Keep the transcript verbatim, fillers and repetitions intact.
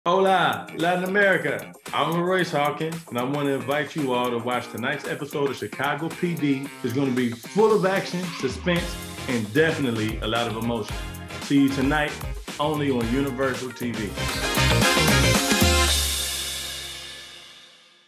Hola, Latin America. I'm LaRoyce Hawkins, and I want to invite you all to watch tonight's episode of Chicago P D. It's going to be full of action, suspense, and definitely a lot of emotion. See you tonight, only on Universal T V.